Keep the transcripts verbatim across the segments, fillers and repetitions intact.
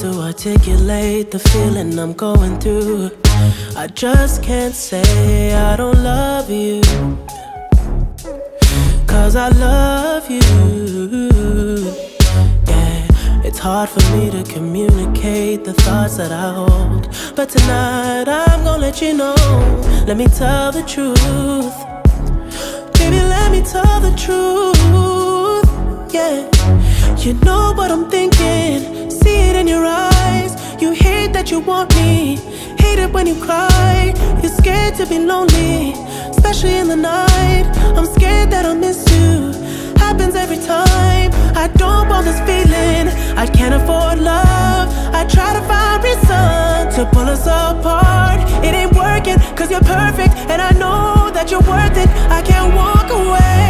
to articulate the feeling I'm going through. I just can't say I don't love you, 'cause I love you. Yeah, it's hard for me to communicate the thoughts that I hold, but tonight I'm gonna let you know. Let me tell the truth. Baby, let me tell the truth. Yeah, you know what I'm thinking. See it in your eyes. You hate that you want me, hate it when you cry. You're scared to be lonely, especially in the night. I'm scared that I'll miss you. Happens every time. I don't want this feeling. I can't afford love. I try to find reason to pull us apart. It ain't working, 'cause you're perfect, and I know that you're worth it. I can't walk away.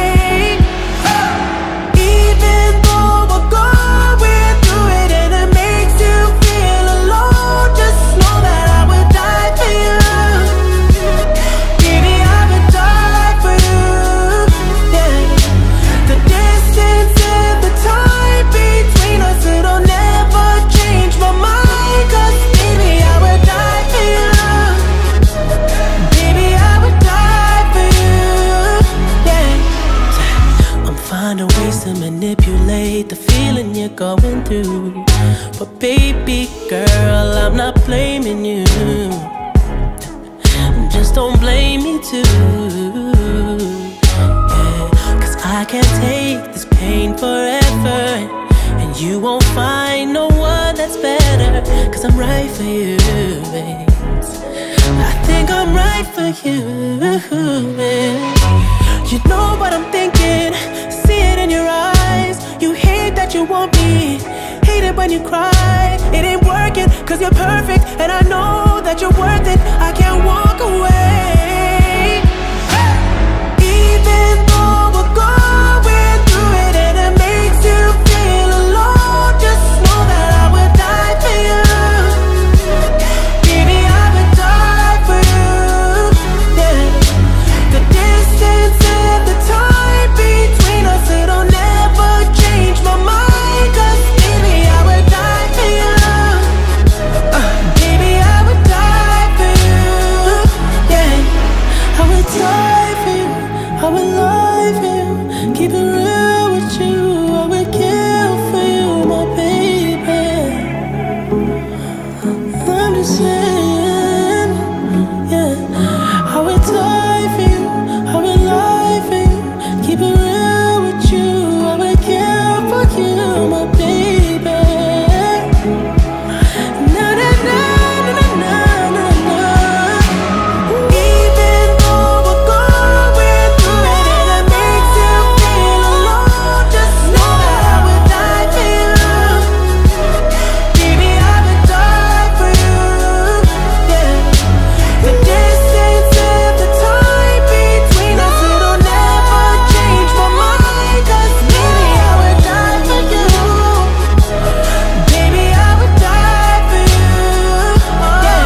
Even though we're going through it and it makes you feel alone, just know that I would die for you. Baby, I would die for you. Yeah. The distance and the time between us, it'll never change my mind. 'Cause baby, I would die for you. Baby, I would die for you. Yeah. I'm finding ways to manipulate the feeling you're going through, but baby girl, I'm not blaming you. Just don't blame me too. Yeah, 'cause I can't take this pain forever, and you won't find no one that's better. 'Cause I'm right for you, babe. I think I'm right for you, babe. You know what I'm thinking. See it in your eyes. You hate that you want me, hate it when you cry. It ain't working, 'cause you're perfect, and I know that you're worth it. I can't walk away. Even though we're going through it and it makes you feel alone, just know that I would die for you. Baby, I would die for you. Yeah. The distance and the time between us, it'll never change my mind. 'Cause baby, I would die for you. uh, Baby, I would die for you. Yeah, I would die for you. I would lie for you. Keep it real with you. I would kill for you, my baby. I'm just saying. Yeah, I would die for you. I would lie for you. Keep it real with you. I would kill for you, my baby. Na na na na na na na. Even though we're going through it and it makes you feel alone, just know that I would die for you. Baby, I would die for you. Yeah. The distance and the time between us, it'll never change my mind. 'Cause baby, I would die for you. Baby, I would die for you. Yeah.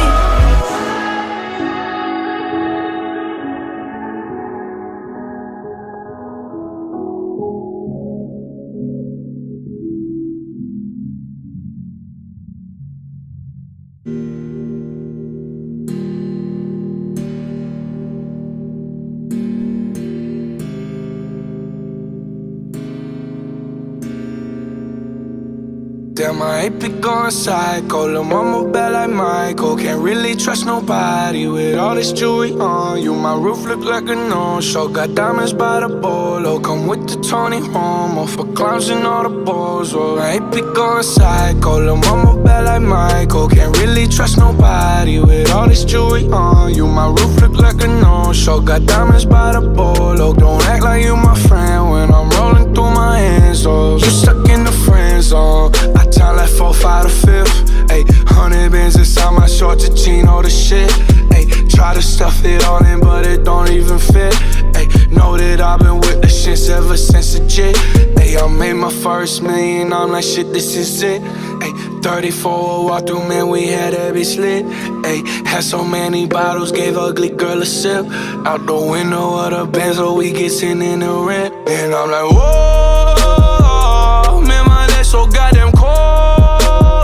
Damn, I ain't been going psycho. Lil' mama bad like Michael. Can't really trust nobody with all this jewelry on you. My roof look like a no-show. Got diamonds by the bolo. Come with the Tony Homo for clowns and all the balls. Oh, I ain't been going psycho. Lil' mama bad like Michael. Can't really trust nobody with all this jewelry on you. My roof look like a no-show. Got diamonds by the bolo. Don't act like you my friend when I'm rolling through my hands. Oh, you stuck in the friend zone. I time like four, five to fifth. Ayy, hundred bands inside my shorts, a chino, the shit. Ayy, try to stuff it all in, but it don't even fit. Ayy, know that I've been with the shits ever since the jit. Ayy, I made my first million, I'm like, shit, this is it. Ayy, thirty-four walk through, man, we had every slit. Ayy, had so many bottles, gave ugly girl a sip. Out the window of the Benz, so we get sitting in the rent. And I'm like, whoa, man, my legs so goddamn cold.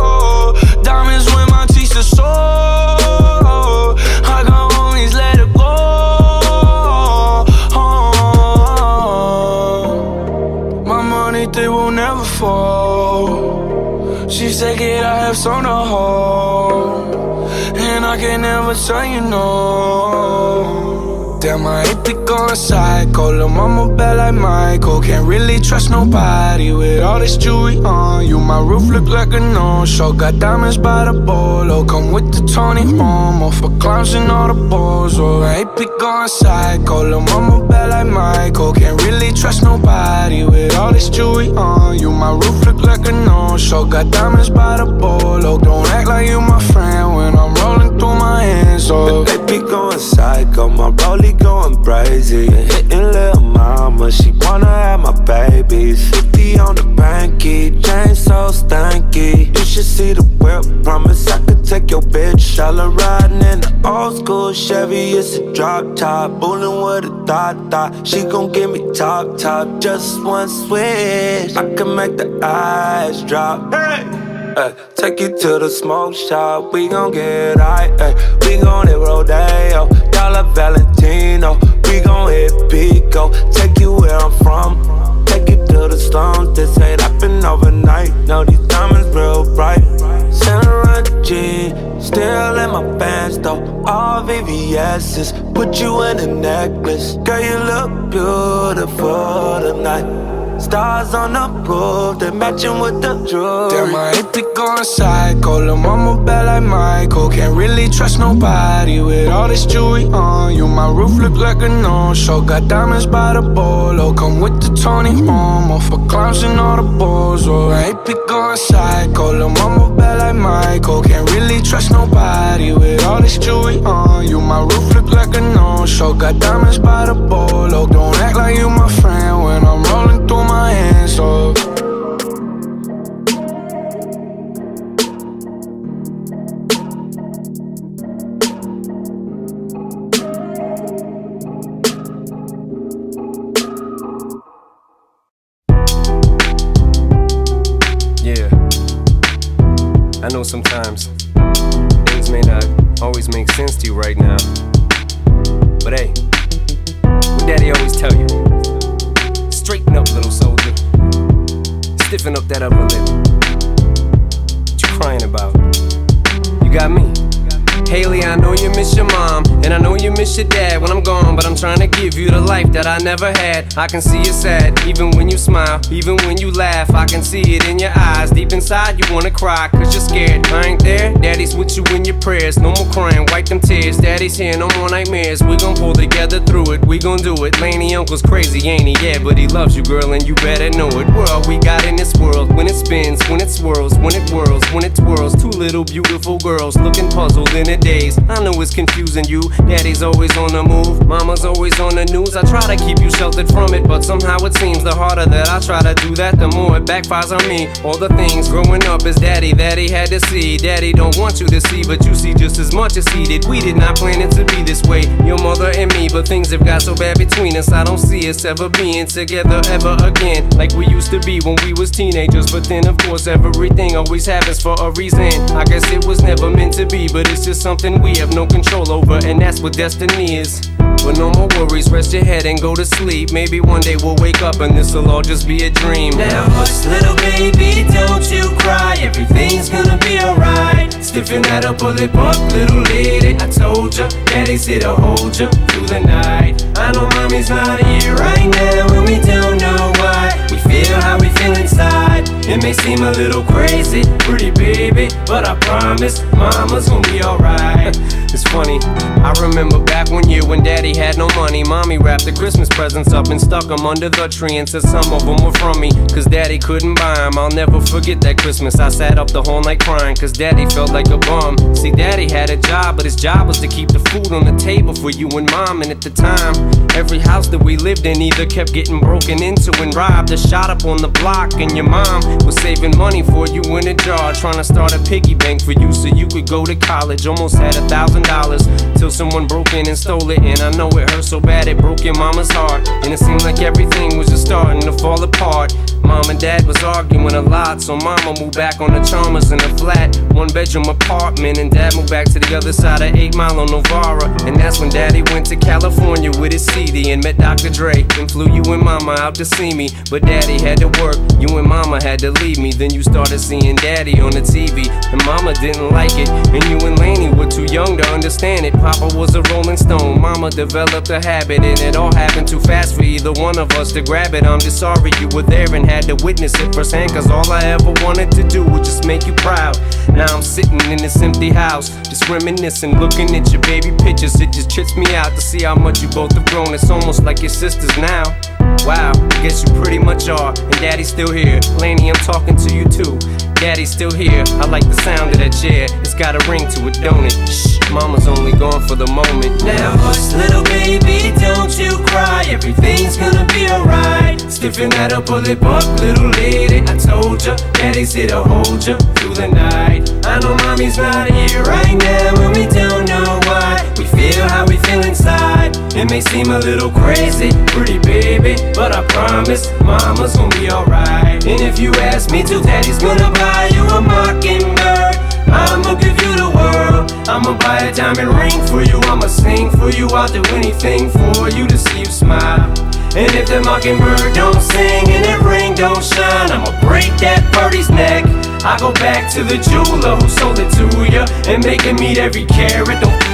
take it, I have so to hold, and I can never tell you no. Damn, I hate to go psycho. Lil' mama bad like Michael. Can't really trust nobody with all this jewelry on you. My roof look like a no-show. Got diamonds by the bolo. Come with the Tony Homo for clowns and all the balls. Oh, I hate to go psycho. Lil' mama bad like Michael. Can't really trust nobody with all this jewelry on you. My roof look like a no-show. Got diamonds by the bolo. Don't act like you my friend when I'm rolling through my hands. Oh, they be going psycho. My rollie going crazy, hitting lil' mama, she wanna have my babies. Fifty on the banky, chain so stanky. You should see the whip, promise I could take your bitch. All her riding in the old school Chevy, it's a drop top, bullin' with a thought thought. She gon' give me top top, just one switch, I can make the eyes drop. Hey! Ay, take you to the smoke shop, we gon' get high, ay. We gon' hit Rodeo, Dollar Valentino. We gon' hit Pico, take you where I'm from. Take you to the slums, this ain't happen overnight. No, these diamonds real bright. Center G, still in my pants though. All V V S's, put you in a necklace. Girl, you look beautiful tonight. Stars on the roof, they matching with the jewelry. Damn, I hate to go psycho. Lil' mama bad like Michael. Can't really trust nobody with all this jewelry on you. My roof look like a no-show. Got diamonds by the bolo. Come with the Tony Homo for clowns and all the balls. Oh, I hate to go psycho. Lil' mama bad like Michael. Can't really trust nobody with all this jewelry on you. My roof look like a no-show. Got diamonds by the bolo. Don't act like you my friend when I'm rolling through my hands, oh. Yeah, I know sometimes things may not always make sense to you right now, but hey, what Daddy always tell you: straighten up, little soldier. Stiffen up that upper lip. What you crying about? You got me. Haley, I know you miss your mom, and I know you miss your dad when I'm gone, but I'm trying to give you the life that I never had. I can see you sad, even when you smile, even when you laugh. I can see it in your eyes, deep inside you wanna cry, cause you're scared. I ain't there, Daddy's with you in your prayers. No more crying, wipe them tears. Daddy's here, no more nightmares. We gon' pull together through it, we gon' do it. Laney uncle's crazy, ain't he? Yeah, but he loves you, girl, and you better know it. We're all we got in this world, when it spins, when it swirls, when it whirls, when it twirls. Two little beautiful girls looking puzzled in a daze. I know it's confusing you. Daddy's always on the move, mama's always on the news. I try to keep you sheltered from it, but somehow it seems the harder that I try to do that, the more it backfires on me. All the things growing up as daddy that he had to see, Daddy don't want you to see, but you see just as much as he did. We did not plan it to be this way, your mother and me, but things have got so bad between us. I don't see us ever being together ever again, like we used to be when we was teenagers. But then of course everything always happens for a reason. I guess it was never meant to be, but it's just something we have no control over, and that's what destiny is. But no more worries, rest your head and go to sleep. Maybe one day we'll wake up and this'll all just be a dream. Now hush, little baby, don't you cry. Everything's gonna be alright. Stiffen that upper lip up, little lady. I told ya, Daddy's here to hold ya through the night. I know mommy's not here right now, and we don't know why. We feel how we feel inside. It may seem a little crazy, pretty baby, but I promise mama's gonna be alright. It's funny, I remember back one year when Daddy had no money. Mommy wrapped the Christmas presents up and stuck them under the tree and said some of them were from me, cause Daddy couldn't buy them. I'll never forget that Christmas. I sat up the whole night crying, cause Daddy felt like a bum. See, Daddy had a job, but his job was to keep the food on the table for you and Mom. And at the time, every house that we lived in either kept getting broken into and robbed or shot up on the block. And your mom was saving money for you in a jar, trying to start a piggy bank for you so you could go to college. Almost had a thousand dollars till someone broke in and stole it. And I know it hurt so bad it broke your mama's heart, and it seemed like everything was just starting to fall apart. Mom and Dad was arguing a lot, so Mama moved back on the Chalmers in a flat one bedroom apartment, and Dad moved back to the other side of eight Mile on Novara. And that's when Daddy went to California with his C D and met Doctor Dre, and flew you and Mama out to see me. But Daddy had to work, you and Mama had to leave me. Then you started seeing Daddy on the T baby, and mama didn't like it. And you and Laney were too young to understand it. Papa was a rolling stone, mama developed a habit, and it all happened too fast for either one of us to grab it. I'm just sorry you were there and had to witness it firsthand, cause all I ever wanted to do was just make you proud. Now I'm sitting in this empty house, just reminiscing, looking at your baby pictures. It just trips me out to see how much you both have grown. It's almost like your sisters now. Wow, I guess you pretty much are. And Daddy's still here. Laney, I'm talking to you too. Daddy's still here. I like the sound of that chair. It's got a ring to it, don't it? Shh, mama's only gone for the moment. Now hush, little baby, don't you cry. Everything's gonna be alright. Stiffen that upper lip up, little lady. I told ya, Daddy's here to hold ya through the night. I know mommy's not here right now, and we don't know why. We feel how we feel inside. It may seem a little crazy, pretty baby, but I promise mama's gonna be alright. And if you ask me to, Daddy's gonna buy you a mockingbird. I'ma give you the world. I'ma buy a diamond ring for you. I'ma sing for you. I'll do anything for you to see you smile. And if the mockingbird don't sing and that ring don't shine, I'ma break that birdie's neck. I go back to the jeweler who sold it to ya and make him eat every carat. Don't